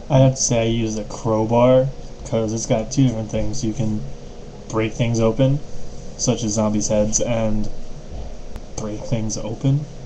I'd have to say I use a crowbar because it's got two different things. You can break things open, such as zombies' heads, and break things open.